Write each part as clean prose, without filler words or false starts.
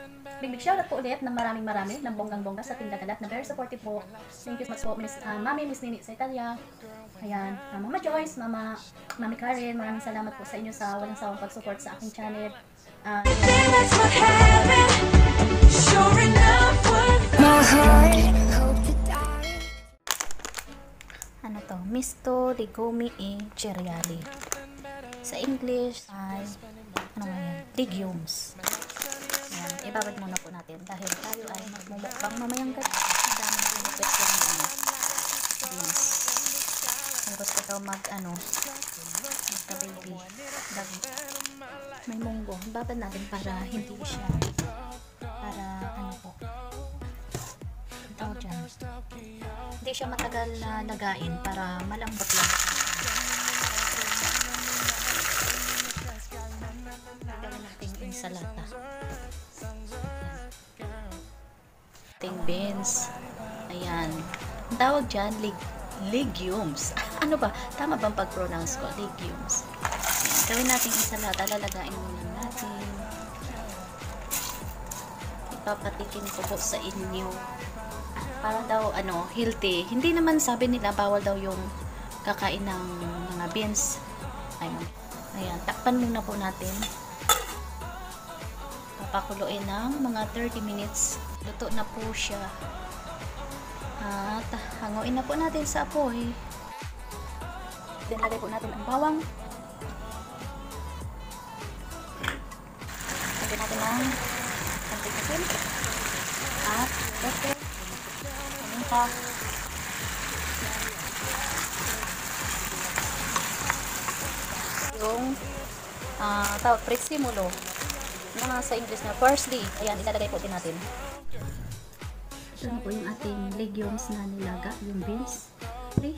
Big shoutout po ulit ng maraming ng bonggang-bongga sa Team Dagalat na very supportive po. Thank you so much po, Mami, Miss Nini sa Italia. Ayan, Mama Joyce, Mami Karen, maraming salamat po sa inyo sa walang sawang pag-support sa aking channel. Ano to? Misto Legume e Cereali. Sa English ay ano nga yan? Legumes. Ayan, ibabad muna po natin dahil tayo ay magmumukbang mamayang gabi. Ang dami ng pinipit yung beans. Tapos ito magka-baby. May munggo. Ibabad natin para hindi siya dyan. Hindi siya matagal na lagain para malambot lang siya. Gawin natin insalata. Ating beans. Ayan. Ang tawag dyan, legumes. Ano ba? Tama bang pag-pronounce ko? Legumes. Ayan. Gawin natin insalata. Lalagain muna natin. Ipapatikin ko po sa inyo. Para daw healthy. Hindi naman sabi nila bawal daw yung kakain ng mga beans. Ayan, takpan muna po natin. Papakuluin ng mga 30 minutes. Luto na po siya. At hanguin na po natin sa apoy. Then lagay po natin ang bawang. Lagay natin ng konting asin. At pepper. Yung tawag prezzemolo mga sa English na parsley. Ayan, ilalagay po din natin. Ito na po yung ating legumes na nilaga, yung beans. Okay.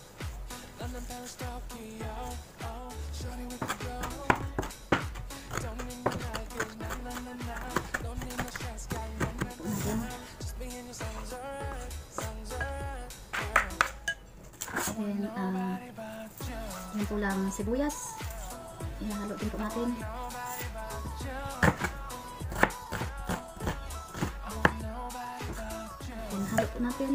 And yun po lang sibuyas. Ihalo din po natin. And halo po natin.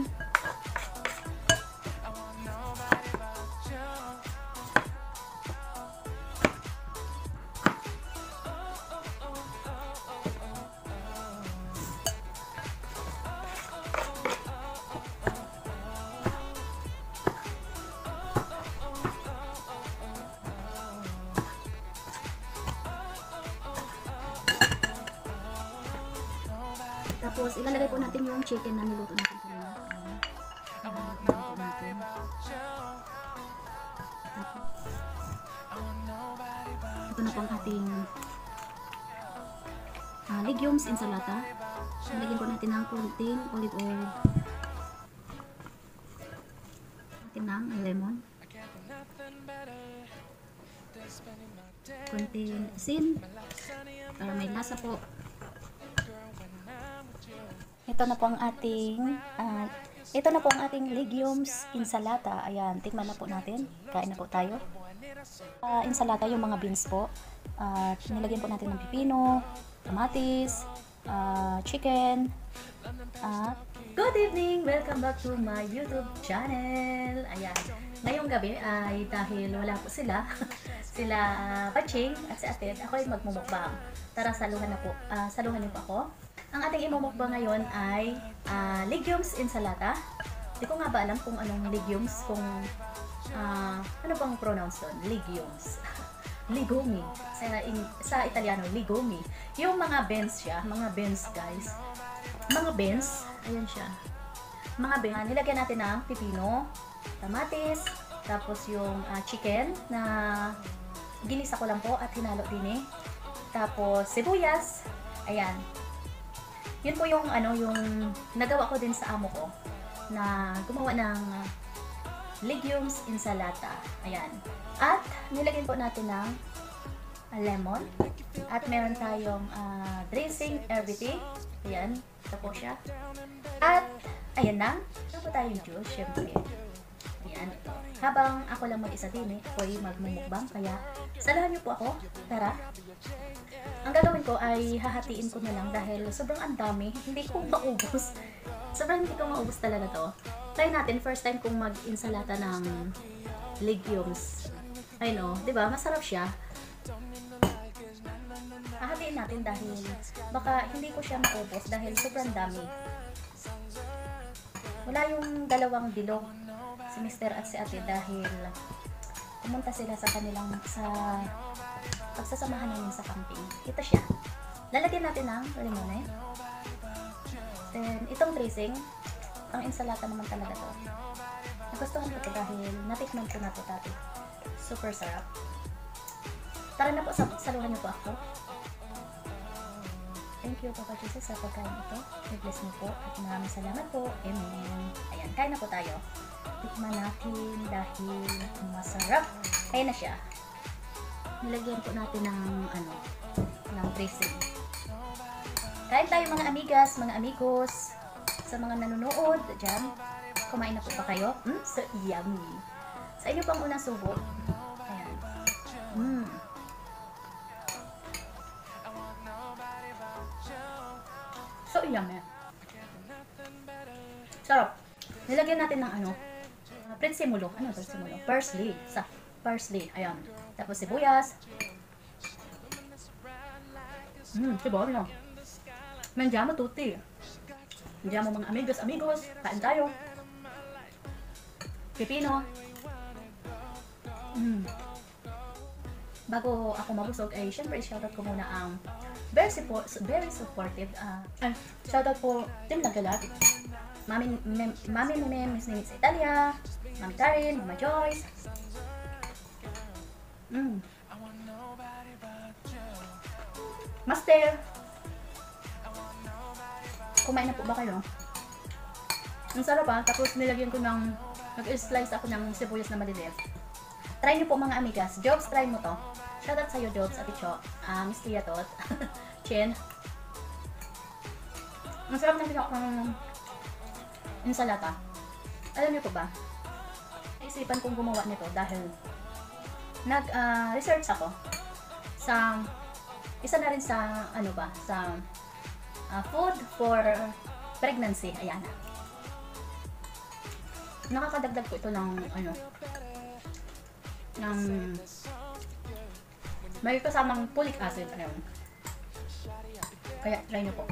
Tapos, ilalagay po natin yung chicken na niluto natin kanina. Ito na po ang ating legumes insalata. Nalagyan po natin ng konting olive oil. Natin ng lemon. Konting asin. Para may lasa po. Ito na po ang ating legumes insalata. Ayan, tikman na po natin. Kain na po tayo. Insalata yung mga beans po. Nilagyan po natin ng pipino, kamatis, chicken. Good evening! Welcome back to my YouTube channel. Ayan. Ngayong gabi ay dahil wala po sila, Paching at si Ated, ako ay magmumukbang. Tara, saluhan niyo po ako. Ang ating imumukbang ngayon ay legumes insalata. Hindi ko nga ba alam kung anong legumes, kung ano bang pronounce doon? Legumes. Legume. Sa Italiano, legume. Yung mga beans siya, mga beans guys. Mga beans, ayan siya. Mga beans, nilagyan natin ng pipino, kamatis, tapos yung chicken na ginisa ko lang po at hinalo din eh. Tapos sibuyas, ayan. Yun po yung yung nagawa ko din sa amo ko na gumawa ng legumes insalata. Ayan. At nilagyan po natin ng lemon. At meron tayong dressing, everything. Ayan. Ito po siya. At ayan na. Ito po tayong juice, syempre. Ayan. Habang ako lang mag-isa din ako ay magmumukbang. Kaya salahan niyo po ako. Tara. Ang gagawin ko ay hahatiin ko na lang dahil sobrang ang dami, hindi ko maubos. Sobrang hindi ko maubos talaga to. Try natin, first time kong mag-insalata ng legumes. I know, di ba? Masarap siya. Hahatiin natin dahil baka hindi ko siya maubos dahil sobrang dami. Wala yung dalawang bilog, si Mr. at si Ate, dahil pumunta sila sa kanilang pagsasamahan namin sa camping. Ito siya. Lalagyan natin ng limone. Then, itong dressing, ang insalata naman talaga to. Nagustuhan ko ito dahil natikman ko na ito dati. Super sarap. Tara na po, saluhan niyo po ako. Thank you, Papa Jesus, sa pagkain ito. I-bless niyo po at maraming salamat po. Amen. Ayan, kain na po tayo. Tikman natin dahil masarap. Ayan na siya. Nilagyan po natin ng dressing. Kain tayo mga amigas, mga amigos, sa mga nanonood dyan. Kumain na po ba kayo? So yummy. Sa inyo pang unang subo. Ayan. So yummy. Sarap. Nilagyan natin ng prinsimulo. Ano prinsimulo? Parsley. Parsley. Ayan. Tapos sibuyas. Diba? No? Mandiamo tutti. Mandiamo mga amigos. Kain tayo. Pipino. Bago ako mabusog ay syempre shoutout ko muna ang very supportive. Shoutout po Team Nagalat. Mami Meme, Miss Name is Italia. Mami Karin, Mama Joyce. Master, kumain na po ba kayo? Ang sarap tapos nilagyan ko nag-slice ako ng sibuyas na maliliit. Try nyo po mga amigas. Jobs, try mo to. Shoutout sa'yo, Jobs, Ate Cho, Miss Tia Tot, Chen. Ang sarap na pinakang insalata. Alam niyo po ba? Naisipan kong gumawa nito dahil nag-research ako sa isa na rin sa food for pregnancy. Ayan na. Nakakadagdag ko ito ng may kasamang folic acid. Ayan. Kaya try nyo po.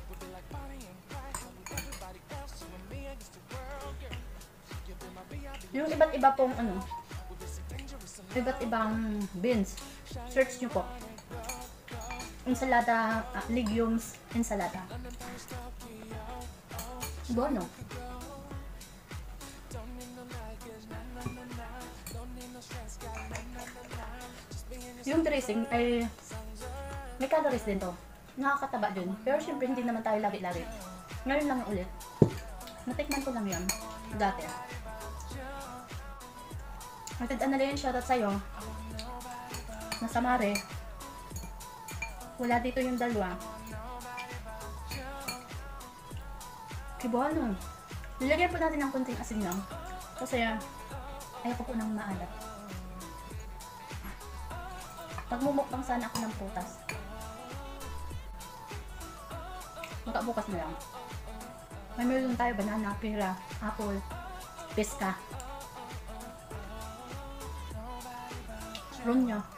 Yung iba't iba pong iba't ibang beans, search nyo po. Ensalada, legumes, ensalada. Bono. Yung dressing ay may calories din to. Nakakataba din. Pero syempre hindi naman tayo lagi-lagi. Ngayon lang ulit. Natikman ko lang yan. Dati. Matandaan na rin, shoutout sa'yo. Nasa Mare. Wala dito yung dalawa. Kibuano. Nilagyan po natin ng konting asin lang. Kasi ayaw ko po ng maalat. Magmumukbang sana ako ng putas. Bukas na lang. May meron tayo banana, pera, apple, peska. Ron nyo.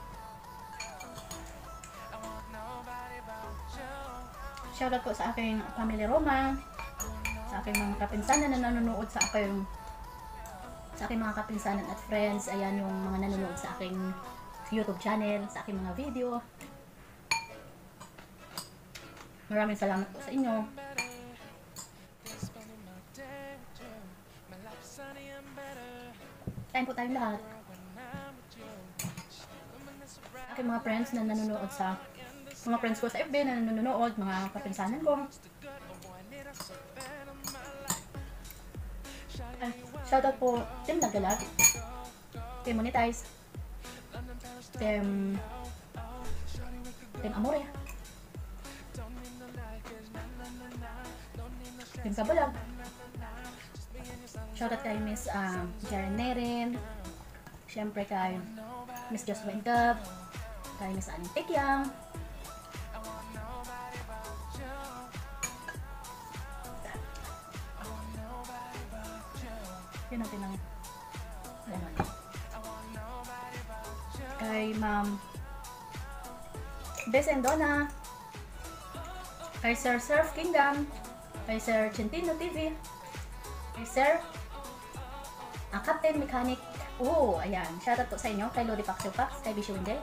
Shoutout po sa aking family Roma, sa aking mga kapinsanan na nanonood sa aking mga kapinsanan at friends. Ayan yung mga nanonood sa aking YouTube channel, sa aking mga video. Maraming salamat po sa inyo. Kain po tayong lahat. Aking mga friends na nanonood sa mga friends ko sa FB na nanonood, mga kapinsanan ko. Shoutout po Team Nagalat, Team Monetize, Team Amore, Team Kabalag. Shoutout kay Miss Jaren Nerin, syempre kay Miss Jocelyn Gab, kay Miss Aning Tekyang, Lagyan natin ng lemon. Kay Ma'am Besendona, kay Sir Surf Kingdom, kay Sir Centino TV, kay Sir Captain Mechanic. Ayan. Shoutout po sa inyo. Kay Lodi Paxio Pax, kay Bishu Winde.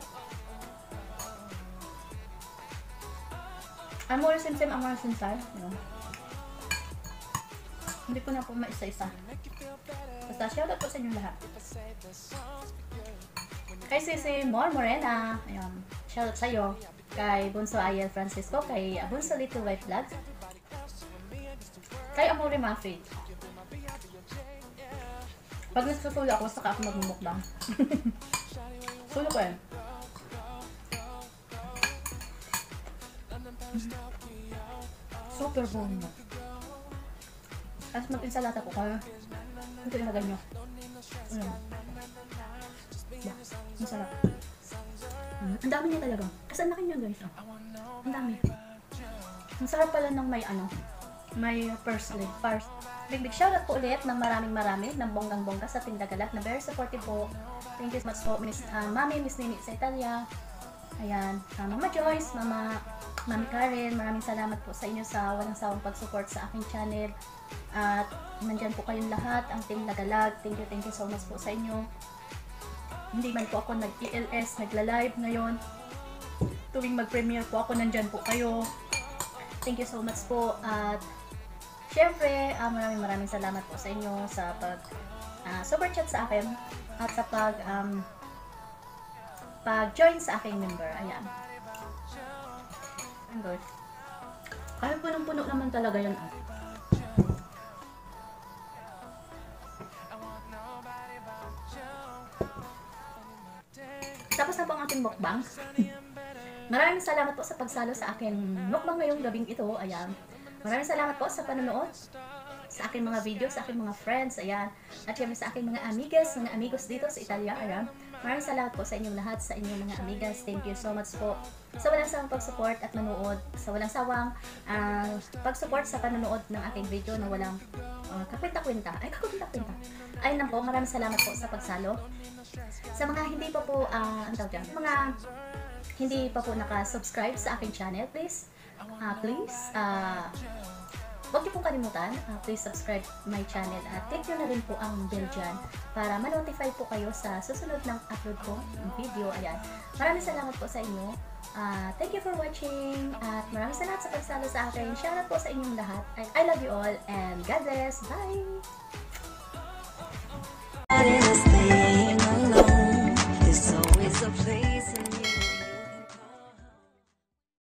Amor Simsim, Amor Simsar. Hindi ko na po maisa-isa. Basta shoutout po sa inyo lahat. Kay Sisi Mor Morena. Ayan. Shoutout sa iyo. Kay Bunso Ayel Francisco. Kay Bunso Little White Vlogs. Kay Amore Mafid. Pag nagsusulo ako, saka ako magmumukbang. Sulo ko eh. Super bon mo. Tapos mag-insalata ko kaya ito ilagay nyo. Ang sarap. Ang dami niya talaga. Kasi ang laki niya guys. Ang dami. Ang sarap pala ng may parsley. Big shoutout po ulit ng maraming ng bonggang-bongga sa Tindagalat na very supportive po. Thank you so much po, Mami, Miss Nini sa Italia. Ayan, Mama Joyce, Mami Karen, maraming salamat po sa inyo sa walang sawang pag-support sa aking channel. At nandyan po kayong lahat, ang Team Lagalag. Thank you so much po sa inyo. Hindi man po ako nag-ELS, nagla-live ngayon. Tuwing mag-premiere po ako, nandyan po kayo. Thank you so much po. At syempre, maraming salamat po sa inyo sa super chat sa akin at sa pag-join sa aking member. Ayan. Ang good. Kaya punong-puno naman talaga yun. Tapos na po ang aking mukbang. Maraming salamat po sa pagsalo sa aking mukbang ngayong gabing ito. Ayan. Maraming salamat po sa panonood sa aking mga video, sa aking mga friends, ayan. At syempre sa aking mga amigas, mga amigos dito sa Italia, ayan. Maraming salamat po sa inyong lahat, sa inyong mga amigas. Thank you so much po sa walang sawang pag-support at manood, sa walang sawang pag-support sa panonood ng aking video na walang kakwenta-kwenta. Ayun lang po, maraming salamat po sa pagsalo. Sa mga hindi pa po, mga hindi pa po naka-subscribe sa aking channel, please, huwag niyo pong kalimutan, please subscribe my channel at click nyo na rin po ang bell dyan para ma-notify po kayo sa susunod ng upload ko ng video. Ayan. Maraming salamat po sa inyo. Thank you for watching at maraming salamat sa pagsalo sa akin. Shoutout po sa inyong lahat. I love you all and God bless. Bye!